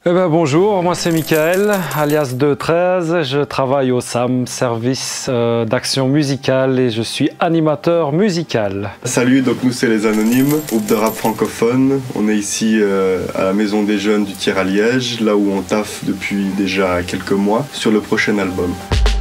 Bonjour, moi c'est Michael, alias 213. Je travaille au SAM, service d'action musicale, et je suis animateur musical. Salut, donc nous c'est les Anonymes, groupe de rap francophone. On est ici à la Maison des Jeunes du Thiers à Liège, là où on taffe depuis déjà quelques mois sur le prochain album.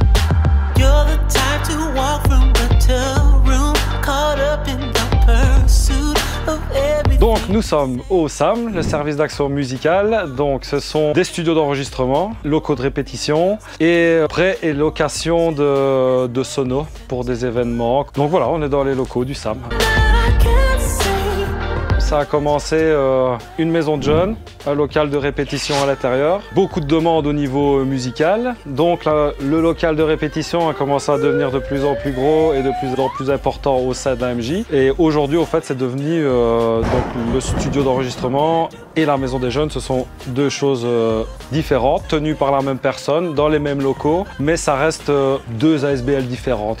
Donc nous sommes au SAM, le service d'action musicale. Donc ce sont des studios d'enregistrement, locaux de répétition et prêt et location de sonos pour des événements. Donc voilà, on est dans les locaux du SAM. Ça a commencé une maison de jeunes, un local de répétition à l'intérieur. Beaucoup de demandes au niveau musical. Donc le local de répétition a commencé à devenir de plus en plus gros et de plus en plus important au sein d'AMJ. Et aujourd'hui, au fait, c'est devenu donc le studio d'enregistrement et la maison des jeunes. Ce sont deux choses différentes, tenues par la même personne, dans les mêmes locaux, mais ça reste deux ASBL différentes.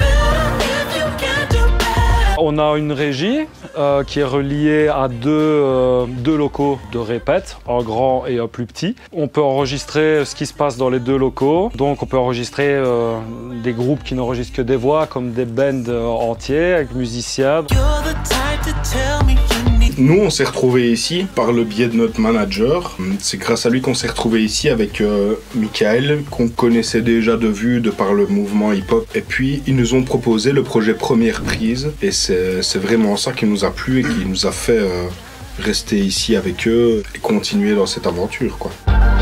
On a une régie qui est reliée à deux locaux de répète, un grand et un plus petit. On peut enregistrer ce qui se passe dans les deux locaux. Donc on peut enregistrer des groupes qui n'enregistrent que des voix, comme des bands entiers avec musiciens. Nous, on s'est retrouvés ici par le biais de notre manager. C'est grâce à lui qu'on s'est retrouvés ici avec Michael, qu'on connaissait déjà de vue de par le mouvement hip-hop. Et puis, ils nous ont proposé le projet Première Prise. Et c'est vraiment ça qui nous a plu et qui nous a fait rester ici avec eux et continuer dans cette aventure, quoi.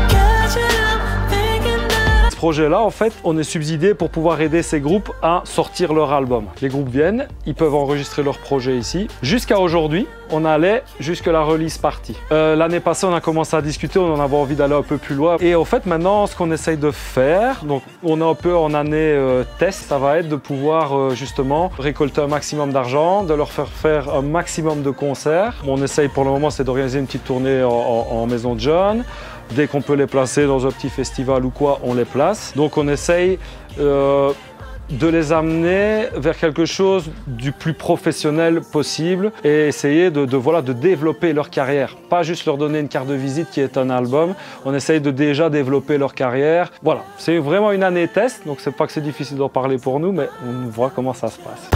Ce projet-là, en fait, on est subsidé pour pouvoir aider ces groupes à sortir leur album. Les groupes viennent, ils peuvent enregistrer leur projet ici. Jusqu'à aujourd'hui, on allait jusqu'à la release party. L'année passée, on a commencé à discuter, on en avait envie d'aller un peu plus loin. Et en fait, maintenant, ce qu'on essaye de faire, donc on est un peu en année test, ça va être de pouvoir justement récolter un maximum d'argent, de leur faire un maximum de concerts. On essaye pour le moment, c'est d'organiser une petite tournée en maison de jeunes. Dès qu'on peut les placer dans un petit festival ou quoi, on les place. Donc on essaye de les amener vers quelque chose du plus professionnel possible et essayer de développer leur carrière. Pas juste leur donner une carte de visite qui est un album. On essaye de déjà développer leur carrière. Voilà, c'est vraiment une année test, donc c'est pas que c'est difficile d'en parler pour nous, mais on voit comment ça se passe.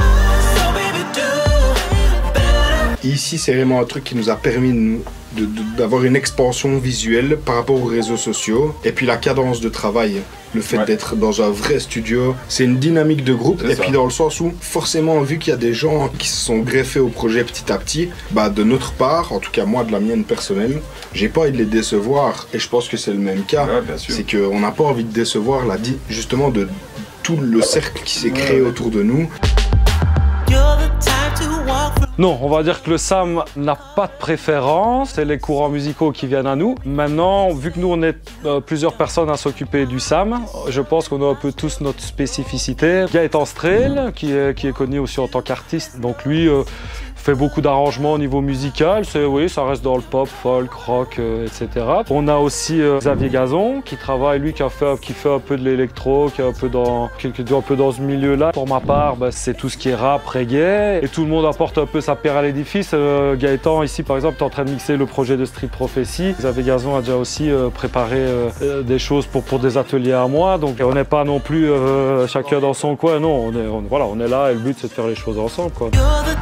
Ici, c'est vraiment un truc qui nous a permis d'avoir une expansion visuelle par rapport aux réseaux sociaux. Et puis la cadence de travail, le fait d'être dans un vrai studio, c'est une dynamique de groupe. Et puis dans le sens où, forcément, vu qu'il y a des gens qui se sont greffés au projet petit à petit, de notre part, en tout cas moi de la mienne personnelle, j'ai pas envie de les décevoir. Et je pense que c'est le même cas. C'est qu'on n'a pas envie de décevoir justement de tout le cercle qui s'est créé autour de nous. Non, on va dire que le SAM n'a pas de préférence, c'est les courants musicaux qui viennent à nous. Maintenant, vu que nous on est plusieurs personnes à s'occuper du SAM, je pense qu'on a un peu tous notre spécificité. Gaëtan Strel, qui est connu aussi en tant qu'artiste, donc lui fait beaucoup d'arrangements au niveau musical, oui, ça reste dans le pop, folk, rock, etc. On a aussi Xavier Gazon qui travaille, lui, qui fait un peu de l'électro, qui est un peu dans ce milieu-là. Pour ma part, c'est tout ce qui est rap, reggae, et tout le monde apporte un peu sa pierre à l'édifice. Gaëtan, ici, par exemple, est en train de mixer le projet de Street Prophecy. Xavier Gazon a déjà aussi préparé des choses pour des ateliers à moi, donc on n'est pas non plus chacun dans son coin, non, on est là, et le but, c'est de faire les choses ensemble, quoi.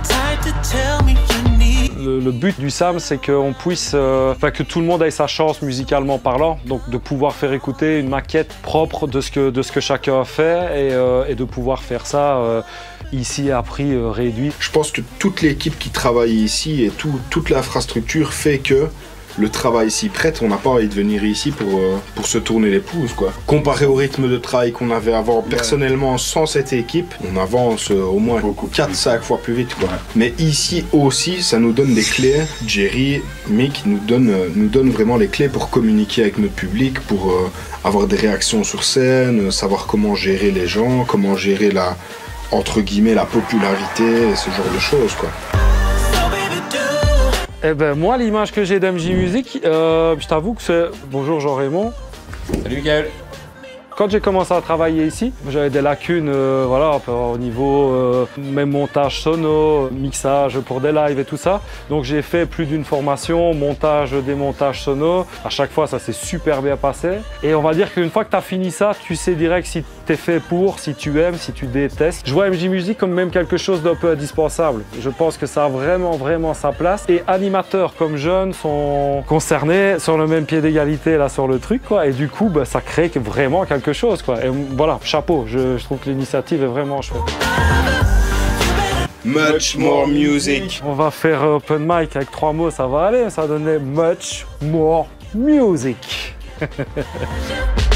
Le but du SAM, c'est qu'on puisse, que tout le monde ait sa chance musicalement parlant, donc de pouvoir faire écouter une maquette propre de ce que chacun a fait et de pouvoir faire ça ici à prix réduit. Je pense que toute l'équipe qui travaille ici et toute l'infrastructure fait que le travail s'y prête, on n'a pas envie de venir ici pour se tourner les pouces, quoi. Comparé au rythme de travail qu'on avait avant, personnellement, sans cette équipe, on avance au moins 4-5 fois plus vite, quoi. Mais ici aussi, ça nous donne des clés. Jerry, Mick nous donne vraiment les clés pour communiquer avec notre public, pour avoir des réactions sur scène, savoir comment gérer les gens, comment gérer entre guillemets, la popularité, ce genre de choses, quoi. Moi, l'image que j'ai d'MJ Music, je t'avoue que c'est... Bonjour Jean-Raymond. Salut Mickaël. Quand j'ai commencé à travailler ici, j'avais des lacunes voilà, au niveau même montage sono, mixage pour des lives et tout ça. Donc j'ai fait plus d'une formation, montage, démontage sono. À chaque fois, ça s'est super bien passé. Et on va dire qu'une fois que tu as fini ça, tu sais direct si tu es fait pour, si tu aimes, si tu détestes. Je vois MJ Music comme même quelque chose d'un peu indispensable. Je pense que ça a vraiment sa place. Et animateurs comme jeunes sont concernés sur le même pied d'égalité là sur le truc, quoi. Et du coup, bah, ça crée vraiment quelque chose, quoi. Et voilà, chapeau. Je trouve que l'initiative est vraiment chouette. Much more music. On va faire open mic avec 3 mots, ça va aller. Ça va donner much more music.